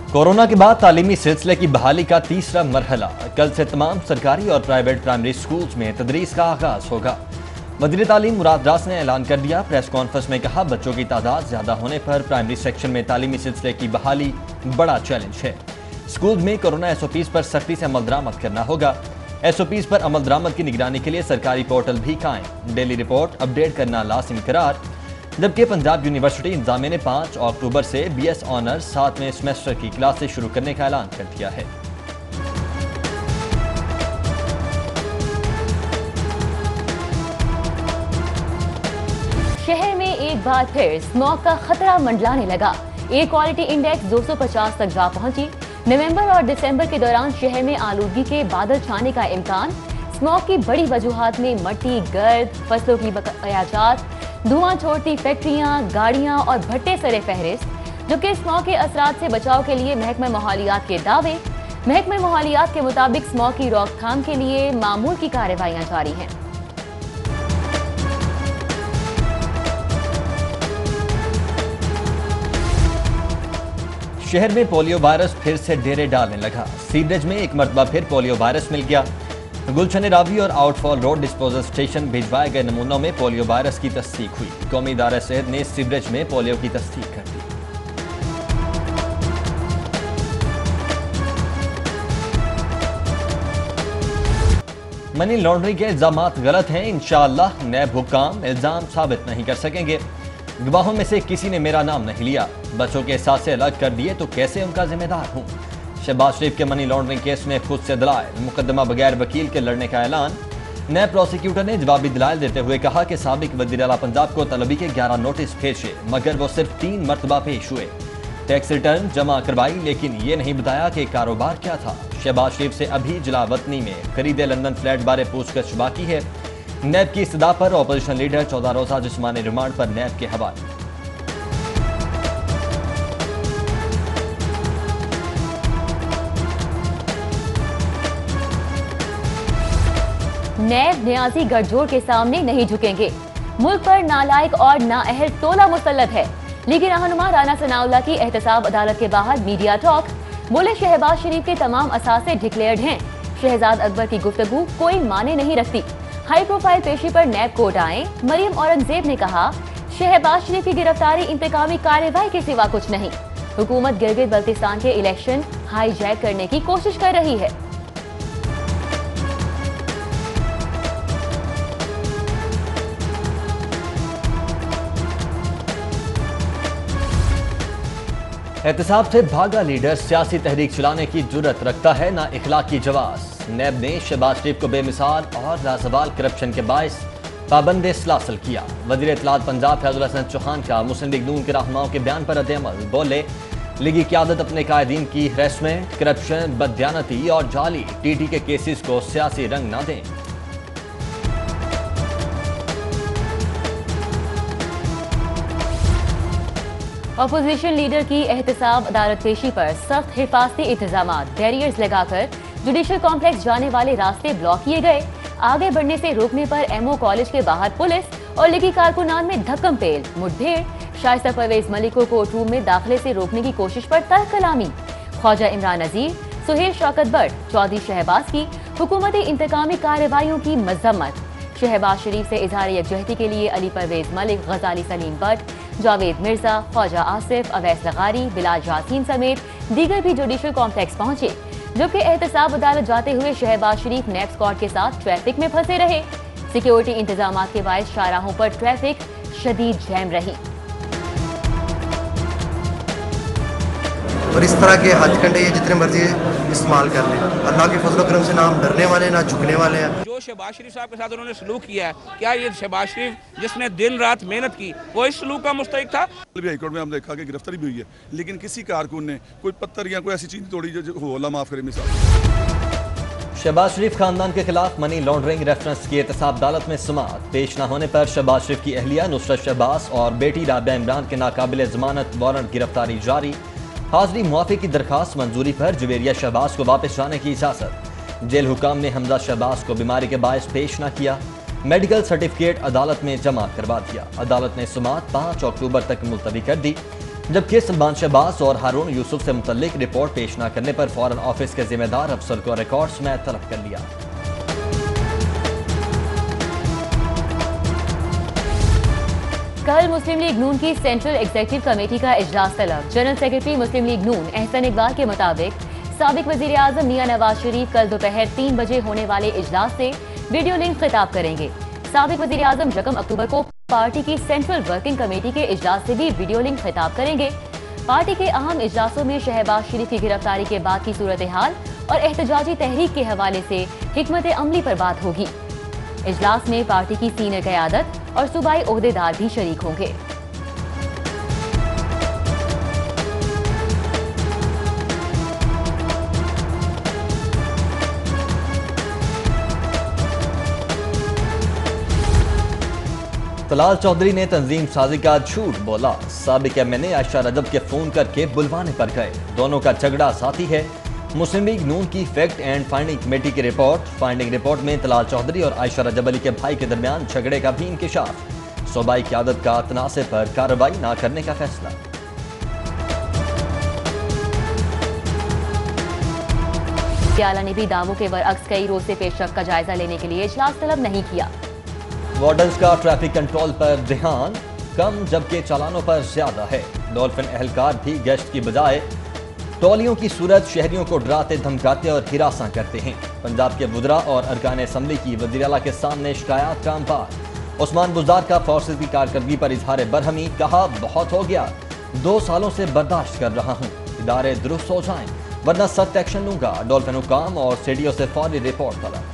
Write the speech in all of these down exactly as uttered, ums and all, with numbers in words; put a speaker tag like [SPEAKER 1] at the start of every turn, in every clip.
[SPEAKER 1] Corona के बाद तालीमी सिलसिले की बहाली का तीसरा मरहला। कल से तमाम सरकारी और प्राइवेट प्राइमरी स्कूल्स में तदरीस का आगाज होगा। वज़ीर तालीम मुराद रास ने ऐलान कर दिया। प्रेस कॉन्फ्रेंस में कहा, बच्चों की तादाद ज्यादा होने पर प्राइमरी सेक्शन में तालीमी सिलसिले की बहाली बड़ा चैलेंज है। स्कूल में कोरोना एस ओ पीज पर सख्ती से अमल दरामद करना होगा। एस ओ पीज पर अमल दरामद की निगरानी के लिए सरकारी पोर्टल भी कायम। डेली रिपोर्ट अपडेट करना लाजिम करार। जबकि पंजाब यूनिवर्सिटी इंतजामिया ने पाँच अक्टूबर से बी एस ऑनर्स सातवें सेमेस्टर की क्लासेस शुरू करने का ऐलान कर दिया है।
[SPEAKER 2] शहर में एक बार फिर स्मॉग का खतरा मंडलाने लगा। एयर क्वालिटी इंडेक्स दो सौ पचास तक जा पहुंची। नवंबर और दिसंबर के दौरान शहर में आलूदगी के बादल छाने का इम्कान। स्मॉग की बड़ी वजूहात में मट्टी, गर्द, फसलों की बकायाजात, धुआं छोड़ती फैक्ट्रियां, गाड़ियां और भट्टे सरे फहरिस्त। जो कि स्मॉग के असरात से बचाव के लिए महकमा माहौलियात के दावे। महकमा माहौलियात के मुताबिक स्मॉग की रोकथाम के लिए मामूल की कार्रवाइयां जारी हैं।
[SPEAKER 1] शहर में पोलियो वायरस फिर से डेरे डालने लगा। सीवरेज में एक मरतबा फिर पोलियो वायरस मिल गया। गुलशन रावी और आउटफॉल रोड डिस्पोजल स्टेशन भिजवाए गए नमूनों में पोलियो वायरस की तस्दीक हुई। कौमी इदारा सेहत ने सीवरेज में पोलियो की तस्दीक कर दी। मनी लॉन्ड्रिंग के इल्जाम गलत हैं। इंशाअल्लाह नैब हुक्काम इल्जाम साबित नहीं कर सकेंगे। गवाहों में से किसी ने मेरा नाम नहीं लिया। बच्चों के साथ से अलग कर दिए तो कैसे उनका जिम्मेदार हूं। शहबाज शरीफ के मनी लॉन्ड्रिंग केस में खुद से दलाइल, मुकदमा बगैर वकील के लड़ने का ऐलान। नए प्रोसिक्यूटर ने जवाबी दलाइल देते हुए कहा कि साबिक वज़ीर आला पंजाब को तलबी के ग्यारह नोटिस भेजे, मगर वो सिर्फ तीन मरतबा पेश हुए। टैक्स रिटर्न जमा करवाई, लेकिन ये नहीं बताया कि कारोबार क्या था। शहबाज शरीफ से अभी जलावतनी में खरीदे लंदन फ्लैट बारे पूछताछ बाकी है। नैब की इस्तदा पर अपोजिशन लीडर चौदह रोजा जिस्मानी रिमांड पर नैब के हवाले।
[SPEAKER 2] नैब न्याजी गठजोड़ के सामने नहीं झुकेंगे। मुल्क पर नालायक और नाअहल टोला मुसल्लत है। लेकिन रहनुमा राना सनाउल्लाह की एहतसाब अदालत के बाहर मीडिया टॉक। बोले, शहबाज शरीफ के तमाम असासे डिक्लेयर्ड हैं। शहजाद अकबर की गुफ्तगू कोई माने नहीं रखती। हाई प्रोफाइल पेशी पर नैब कोर्ट आए। मरियम औरंगजेब ने कहा, शहबाज शरीफ की गिरफ्तारी इंतकामी कार्रवाई के सिवा कुछ नहीं। हुकूमत गिलगित बल्तिस्तान के इलेक्शन हाईजैक करने की कोशिश कर रही है।
[SPEAKER 1] एहतसाब से भागा लीडर सियासी तहरीक चलाने की जुर्रत रखता है ना इखलाकी जवाब। नैब ने शहबाज शरीफ को बेमिसाल और लाजवाल करप्शन के बायस पाबंद सलासल किया। वज़ीर इत्तलात पंजाब फैजुल हसन चौहान का मुस्लिम लीग नून के रहनुमाओं के बयान पर रद्द-ए-अमल। बोले, लीगी क़यादत अपने कायदीन की हरेसमेंट, करप्शन, बददियानती और जाली टी टी के केसेस को सियासी रंग न दें।
[SPEAKER 2] अपोजिशन लीडर की एहतसाब अदालत पेशी पर सख्त हिफाजती इंतजाम, बैरियर्स लगाकर जुडिशल कॉम्प्लेक्स जाने वाले रास्ते ब्लॉक किए गए। आगे बढ़ने से रोकने पर एमओ कॉलेज के बाहर पुलिस और लीगी कारकुनान में धक्कम पेल, मुठभेड़। शाइस्ता परवेज मलिक को कोर्ट रूम में दाखिले से रोकने की कोशिश पर तर्क कलामी। ख्वाजा इमरान नजीर, सुहेल शौकत बट, चौधरी शहबाज की हुकूमती इंतकामी कार्रवाइयों की मजम्मत। शहबाज शरीफ से इजहार यकजहती के लिए अली परवेज मलिक, गजाली सलीम बट, जावेद मिर्जा, ख्वाजा आसिफ, अवैस लगारी, बिलाल यासीन समेत दीगर भी जुडिशल कॉम्प्लेक्स पहुंचे। जबकि एहतसाब अदालत जाते हुए शहबाज शरीफ नैब स्क्वाड के साथ ट्रैफिक में फंसे रहे। सिक्योरिटी इंतजाम के बायस शाहराहों पर ट्रैफिक शदीद जैम रही।
[SPEAKER 3] और इस तरह के हथकंडे ये जितने मर्जी इस्तेमाल कर लें, अल्लाह के फजल करम से ना हम डरने वाले ना झुकने वाले हैं।
[SPEAKER 4] जो शहबाज शरीफ साहब के साथ उन्होंने सलूक किया है, क्या ये शहबाज शरीफ जिसने दिन रात मेहनत की वो इस सलूक का मुस्तहिक था?
[SPEAKER 5] हाईकोर्ट में हम देखा कि गिरफ्तारी भी हुई है, लेकिन किसी कारकुन ने कोई पत्थर या कोई ऐसी चीज तोड़ी जो हो, अल्लाह माफ करे मिसाल।
[SPEAKER 1] शहबाज शरीफ खानदान के खिलाफ मनी लॉन्ड्रिंग रेफरेंस की एहतसाब अदालत में समाअत पेश न होने पर शहबाज शरीफ की अहलिया नुसरत शहबाज और बेटी राबिया इमरान के नाकाबिल जमानत वारंट गिरफ्तारी जारी। हाजिरी मुआफी की दरखास्त मंजूरी पर जुवेरिया शहबाज को वापस जाने की इजाजत। जेल हुकाम ने हमजा शहबाज को बीमारी के बायस पेश न किया। मेडिकल सर्टिफिकेट अदालत में जमा करवा दिया। अदालत ने समाअत पाँच अक्टूबर तक मुलतवी कर दी। जबकि सलमान शहबाज और हारून यूसुफ से मुतल्लिक रिपोर्ट पेश न करने पर फौरन ऑफिस के जिम्मेदार अफसर को रिकॉर्ड्स में तलब कर लिया।
[SPEAKER 2] कल मुस्लिम लीग नून की सेंट्रल एग्जीक्यूटिव कमेटी का इजलास तलब। जनरल सेक्रेटरी मुस्लिम लीग नून एहसन इकबाल के मुताबिक साबिक वजीर आजम मियां नवाज शरीफ कल दोपहर तीन बजे होने वाले इजलास से वीडियो लिंक खिताब करेंगे। साबिक वजीर आजम यकम अक्टूबर को पार्टी की सेंट्रल वर्किंग कमेटी के इजलास से भी वीडियो लिंक खिताब करेंगे। पार्टी के अहम इजलासों में शहबाज शरीफ की गिरफ्तारी के बाद की सूरत हाल और एहतजाजी तहरीक के हवाले से हिकमत अमली पर बात होगी। इजलास में पार्टी की सीनियर क़यादत और सूबाई ओहदेदार भी शरीक होंगे।
[SPEAKER 1] तलाल चौधरी ने तंजीम साजी का झूठ बोला। साबिक M N A Ayesha Rajab के फोन करके बुलवाने पर गए। दोनों का झगड़ा साथी है। मुस्लिम लीग नून की फैक्ट एंड फाइंडिंग कमेटी की रिपोर्ट। फाइंडिंग रिपोर्ट में तलाल चौधरी और आयशा रजब अली के भाई के दरमियान झगड़े का भी इंकिशाफ। सूबाई क़यादत का तनाज़े पर कार्रवाई न करने का फैसला।
[SPEAKER 2] आला ने भी दावों के बरअक्स कई रोज से पेशरफ का जायजा लेने के लिए इजलास तलब नहीं किया।
[SPEAKER 1] वार्डन्स का ट्रैफिक कंट्रोल पर ध्यान कम जबकि चालानों पर ज्यादा है। डॉल्फिन एहलकार भी गश्त की बजाय टोलियों की सूरत शहरियों को डराते धमकाते और हिरासा करते हैं। पंजाब के वुज़रा और अरकान असम्बली की वज़ीर आला के सामने शिकायत का अंबार। उस्मान बुज़दार का फोर्सेज की कारकर्दगी पर इजहार बरहमी। कहा बहुत हो गया, दो सालों से बर्दाश्त कर रहा हूँ, इदारे दुरुस्त हो जाएं वरना सख्त एक्शन लूंगा। डॉल्फिन हुकाम और सीडीओ से फौरी रिपोर्ट तलब।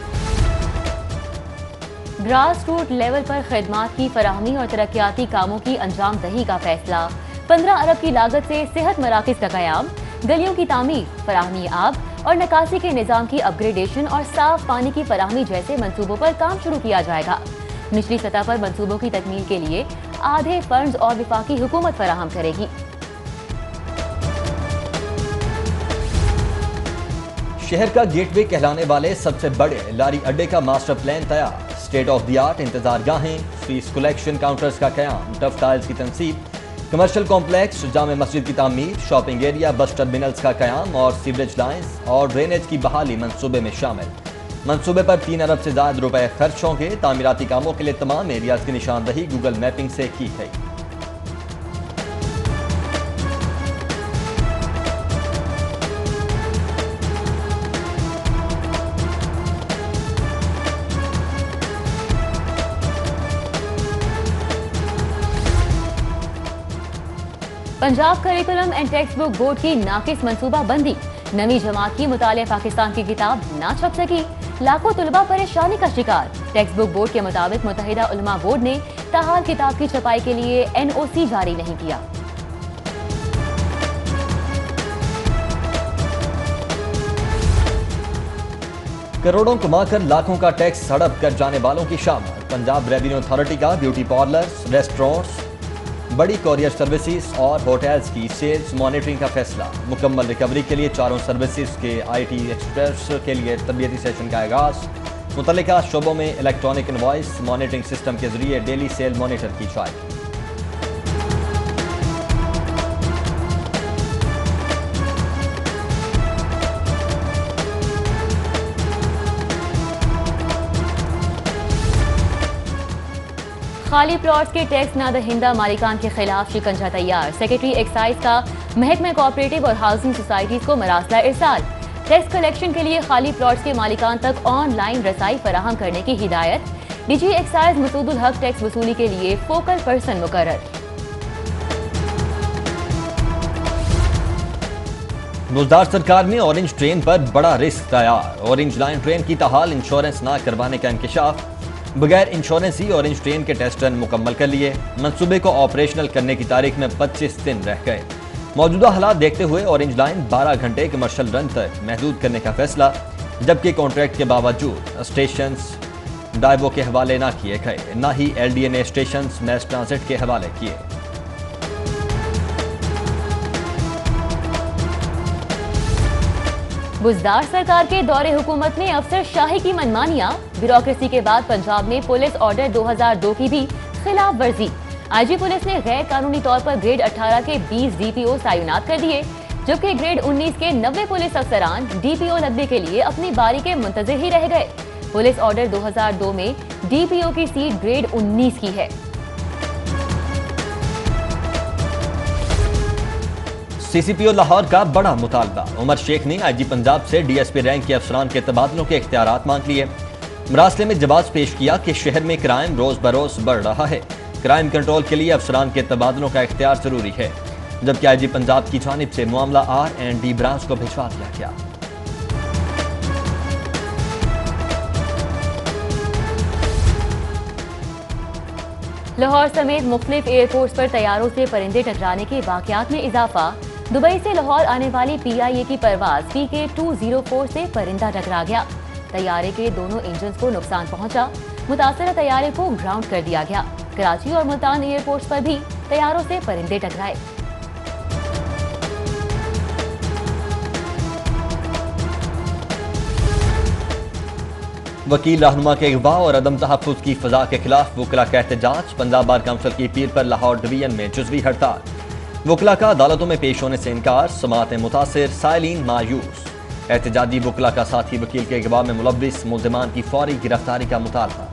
[SPEAKER 2] ग्रास रूट लेवल पर खिदमात की फराहमी और तरक्याती कामों की अंजाम दही का फैसला। पंद्रह अरब की लागत से सेहत मराकज का कयाम, गलियों की तामीर, फराहमी आब और निकासी के निज़ाम की अपग्रेडेशन और साफ पानी की फराहमी जैसे मंसूबों पर काम शुरू किया जाएगा। निचली सतह पर मंसूबों की तकमील के लिए आधे फंड्स और विफाकी हुकूमत फराहम करेगी।
[SPEAKER 1] शहर का गेटवे कहलाने वाले सबसे बड़े लारी अड्डे का मास्टर प्लान तैयार। स्टेट ऑफ द आर्ट इंतजार गाहें, फीस कलेक्शन काउंटर्स का कयाम, टफ टाइल्स की तनसीब, कमर्शियल कॉम्प्लेक्स, जामे मस्जिद की तामीर, शॉपिंग एरिया, बस टर्मिनल्स का कयाम और सीवरेज लाइन्स और ड्रेनेज की बहाली मंसूबे में शामिल। मंसूबे पर तीन अरब से ज्यादा रुपए खर्च होंगे। तामीराती कामों के लिए तमाम एरियाज की निशानदही गूगल मैपिंग से की गई।
[SPEAKER 2] Punjab curriculum and text book board की नाकिस मंसूबा बंदी। नवी जमात की मुताले पाकिस्तान की किताब ना छप सकी। लाखों तुलबा परेशानी का शिकार। टेक्स्ट बुक बोर्ड के मुताबिक मुत्तहिदा उलमा बोर्ड ने ताहाल किताब की छपाई के लिए एन ओ सी जारी नहीं किया।
[SPEAKER 1] करोड़ों कमाकर लाखों का टैक्स हड़प कर जाने वालों की शामत। पंजाब रेवेन्यू अथॉरिटी का ब्यूटी पार्लर्स, रेस्टोरेंट्स, बड़ी कॉरियर सर्विसेज और होटल्स की सेल्स मॉनिटरिंग का फैसला। मुकम्मल रिकवरी के लिए चारों सर्विसेज के आईटी एक्सपर्ट्स के लिए तरबियती सेशन का आगाज। मुतल्लिका शोबों में इलेक्ट्रॉनिक इनवॉइस मॉनिटरिंग सिस्टम के जरिए डेली सेल मॉनिटर की जाएगी।
[SPEAKER 2] खाली प्लॉट्स के टैक्स नादहिंदा मालिकान के खिलाफ शिकंजा तैयार। सेक्रेटरी एक्साइज का महकमा कोऑपरेटिव और हाउसिंग सोसाइटीज को मरासला इरसाल। टैक्स कलेक्शन के लिए खाली प्लॉट्स के मालिकान तक ऑनलाइन रसाई फराहम करने की हिदायत। डीजी एक्साइज मसूदुल हक टैक्स वसूली के लिए फोकल पर्सन मुकर्रर।
[SPEAKER 1] बुज़दार सरकार में ऑरेंज ट्रेन पर बड़ा रिस्क तैयार। ऑरेंज लाइन ट्रेन की ताहाल इंश्योरेंस न करवाने का इंकिशाफ। बगैर इंश्योरेंस ही ऑरेंज ट्रेन के टेस्ट रन मुकम्मल कर लिए। मंसूबे को ऑपरेशनल करने की तारीख में पच्चीस दिन रह गए। मौजूदा हालात देखते हुए ऑरेंज लाइन बारह घंटे कमर्शियल रन तक महदूद करने का फैसला, जबकि कॉन्ट्रैक्ट के बावजूद स्टेशन डाइवो के हवाले ना किए गए, ना ही L D N A station mass transit के हवाले किए।
[SPEAKER 2] बुज़दार सरकार के दौरे हुकूमत में अफसर शाही की मनमानियां। ब्यूरोक्रेसी के बाद पंजाब में पुलिस ऑर्डर दो हज़ार दो की भी खिलाफ वर्जी। आईजी पुलिस ने गैर कानूनी तौर पर ग्रेड अठारह के बीस डीपीओ तैनात कर दिए, जबकि ग्रेड उन्नीस के नब्बे पुलिस अफसरान डीपीओ लगने के लिए अपनी बारी के मुंतजिर ही रह गए। पुलिस ऑर्डर दो हज़ार दो में डीपीओ की सीट ग्रेड उन्नीस की है।
[SPEAKER 1] सीसीपीओ लाहौर का बड़ा मुतालबा। उमर शेख ने आईजी पंजाब से डीएसपी रैंक के अफसरान के तबादलों के इख्तियारात मांग लिए। मरासले में जवाब पेश किया कि शहर में क्राइम रोज बरोज बढ़ रहा है, क्राइम कंट्रोल के लिए अफसरान के तबादलों का इख्तियार जरूरी है, जबकि आईजी पंजाब की जानिब से मामला आर एंड डी ब्रांच को भिजवा दिया गया।
[SPEAKER 2] लाहौर समेत मुख्तलिफ एयरपोर्ट्स पर तैयारों से परिंदे टकराने के वाकयात में इजाफा। दुबई से लाहौर आने वाली पीआईए की परवाज P K two zero four से परिंदा टकरा गया। तैयारे के दोनों इंजन को नुकसान पहुंचा। मुतासरा तैयारे को ग्राउंड कर दिया गया। कराची और मुल्तान एयरपोर्ट्स पर भी तैयारों से परिंदे टकराए।
[SPEAKER 1] वकील रहनुमा के अगवा और अदम तहफ्फुज की फजा के खिलाफ वकला का एहतजाज। पंजाब बार काउंसिल की अपील पर लाहौर डिवीजन में जुज़वी हड़ताल। वकला का अदालतों में पेश होने से इनकार, समाअतें मुतासिर, साइलिन मायूस। एहतजाजी वकला का साथी वकील के अगवा में मुलव्विस मुल्ज़िमान की फौरी गिरफ्तारी का मुतालबा।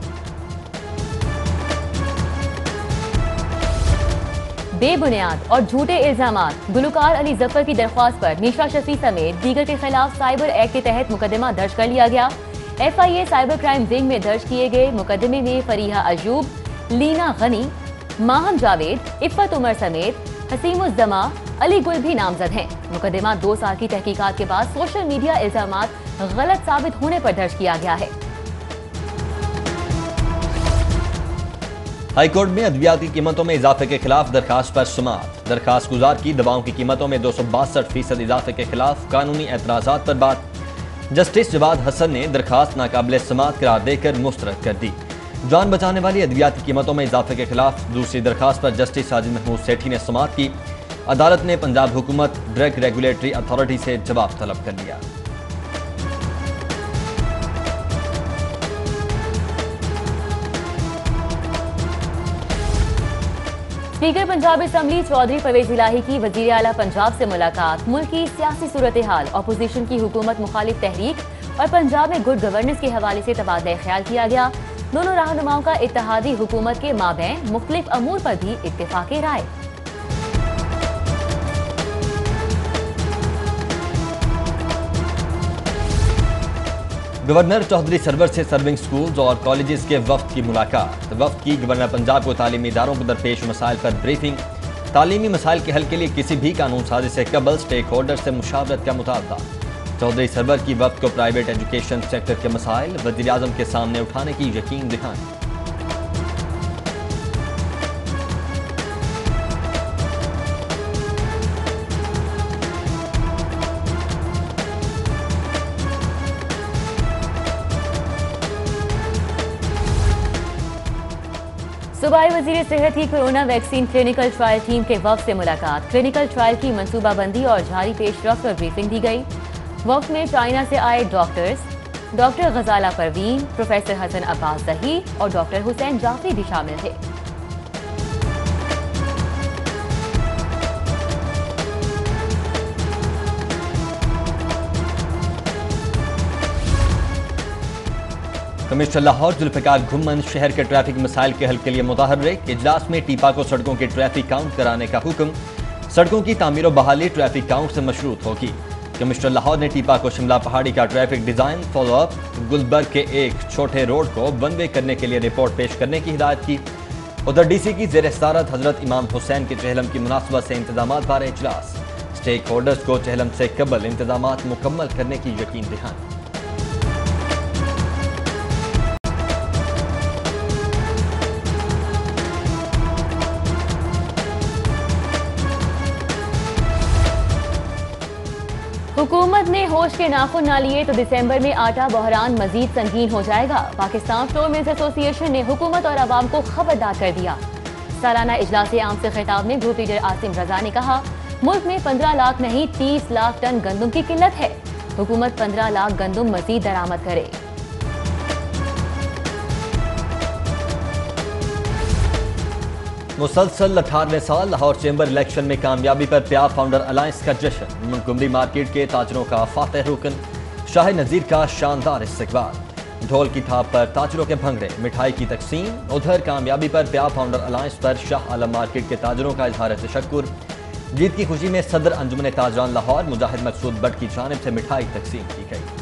[SPEAKER 2] बेबुनियाद और झूठे इल्जामात। गुलकार अली जफर की दरख्वास्त पर मीशा शफी समेत दीगर के खिलाफ साइबर एक्ट के तहत मुकदमा दर्ज कर लिया गया। F I A cyber crime wing में दर्ज किए गए मुकदमे में फरीहा अयूब, लीना गनी, माहम जावेद, इफ़्फ़त उमर समेत हसीमुज़्ज़मा, अली गुल भी नामजद हैं। मुकदमा दो साल की तहकीकात के बाद सोशल मीडिया इल्जामात गलत साबित होने पर दर्ज किया गया है।
[SPEAKER 1] हाईकोर्ट में अद्वियाती कीमतों में इजाफे के खिलाफ दरखास्त पर सुमात। दरखास्त गुजार की दवाओं की कीमतों में दो सौ बासठ फीसद इजाफे के खिलाफ कानूनी एतराजात पर बात। जस्टिस जवाद हसन ने दरखास्त नाकाबिल समात करार देकर मुस्तरद कर दी। जान बचाने वाली अद्वियाती कीमतों में इजाफे के खिलाफ दूसरी दरखास्त पर जस्टिस साजिद महमूद सेठी ने समात की। अदालत ने पंजाब हुकूमत ड्रग रेगुलेटरी अथॉरिटी से जवाब तलब कर लिया।
[SPEAKER 2] स्पीकर पंजाब असम्बली चौधरी परवेज इलाही की वजीर आला पंजाब से मुलाकात। मुल्क की सियासी सूरत हाल, अपोजिशन की हुकूमत मुखालिफ तहरीक और पंजाब में गुड गवर्नेंस के हवाले से तबादला ख्याल किया गया। दोनों रहनुमाओं का इत्तेहादी हुकूमत के माबैन मुख्तलिफ अमूर पर भी इत्तेफाक राय।
[SPEAKER 1] गवर्नर चौधरी सरवर से सर्विंग स्कूल्स और कॉलेजेस के वफ्द की मुलाकात। वफ्द की गवर्नर पंजाब को तालीमी इदारों को दरपेश मसाइल पर ब्रीफिंग। तालीमी मसाइल के हल के लिए किसी भी कानून साजी से कबल स्टेक होल्डर से मुशावरत का मुतालबा। चौधरी सरवर की वफ्द को प्राइवेट एजुकेशन सेक्टर के मसाइल वज़ीर आज़म के सामने उठाने की यकीन दहानी।
[SPEAKER 2] सूबाई वजीर सेहत की corona vaccine clinical trial team के वफ्द से मुलाकात। क्लिनिकल ट्रायल की मनसूबाबंदी और जारी पेशरफ्त पर ब्रीफिंग दी गई। वफ्द में चाइना से आए doctors, doctor Ghazala Parveen, professor Hasan Abbas Dahi और डॉक्टर हुसैन जाफरी भी शामिल थे।
[SPEAKER 1] कमिश्नर लाहौर जुल्फिकार घुम्मन शहर के ट्रैफिक मसाइल के हल के लिए मुतहर्रिक। इजलास में टीपा को सड़कों के ट्रैफिक काउंट कराने का हुक्म। सड़कों की तामीर और बहाली ट्रैफिक काउंट से मशरूत होगी। कमिश्नर लाहौर ने टीपा को शिमला पहाड़ी का traffic design follow up, Gulberg के एक छोटे रोड को वन वे करने के लिए रिपोर्ट पेश करने की हिदायत की। उधर डीसी की जेर सदारत हजरत इमाम हुसैन के चहलम की मुनासबत से इंतजाम बारे इजलास। स्टेक होल्डर्स को चहलम से कबल इंतजाम मुकम्मल करने की यकीन दहानी।
[SPEAKER 2] हुकूमत ने होश के नाखुन ना लिए तो दिसंबर में आटा बहरान मजीद संगीन हो जाएगा। पाकिस्तान फ्लोर मिल्स एसोसिएशन ने हुकूमत और अवाम को खबरदार कर दिया। सालाना इजलास आम से खिताब में ग्रुप लीडर आसिम रजा ने कहा, मुल्क में पंद्रह लाख नहीं तीस लाख टन गंदम की किल्लत है। हुकूमत पंद्रह लाख गंदम मजीद दरामद करे।
[SPEAKER 1] मुसलसल अठारहवें साल लाहौर चैम्बर इलेक्शन में कामयाबी पर प्याज फाउंडर अलायंस का जश्न। मोंटगोमरी मार्केट के ताजरों का फातह रुकन, शाह नज़ीर का शानदार इस्तकबाल। ढोल की थाप पर ताजरों के भंगड़े, मिठाई की तकसीम। उधर कामयाबी पर प्याज फाउंडर अलायंस पर शाह आलम मार्केट के ताजरों का इजहार तशक्कुर। जीत की खुशी में सदर अंजुमन ताजरान लाहौर मुजाहिद मकसूद बट की जानिब से मिठाई तकसीम की गई।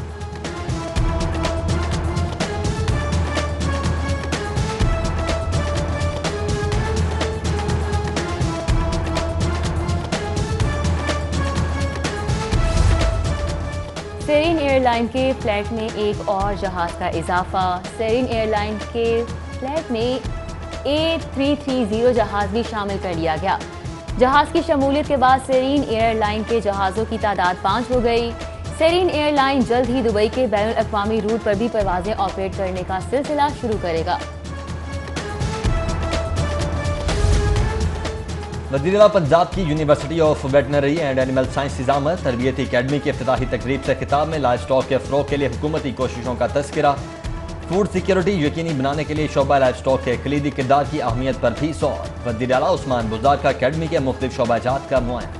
[SPEAKER 2] सेरिन एयरलाइन के फ्लाइट में एक और जहाज का इजाफा। सेरिन एयरलाइन के फ्लाइट में ए थ्री थ्री जीरो जहाज भी शामिल कर लिया गया। जहाज की शमूलियत के बाद सेरिन एयरलाइन के जहाज़ों की तादाद पाँच हो गई। सेरिन एयरलाइन जल्द ही दुबई के बैनुल अक़वामी रूट पर भी परवाजें ऑपरेट करने का सिलसिला शुरू करेगा।
[SPEAKER 1] वज़ीर-ए-आला पंजाब की university of veterinary and animal science निज़ामत तरबियती अकेडमी की इफ्तिताही तकरीब से खिताब में लाइव स्टॉक के फ़रोग़ के लिए हुकूमती कोशिशों का तज़किरा। फूड सिक्योरिटी यकीनी बनाने के लिए शोबा लाइव स्टॉक के कलीदी किरदार की अहमियत पर भी ज़ोर। वज़ीर-ए-आला उस्मान बुज़दार का अकेडमी के मुख्तलिफ शोबाजात का मुआयना।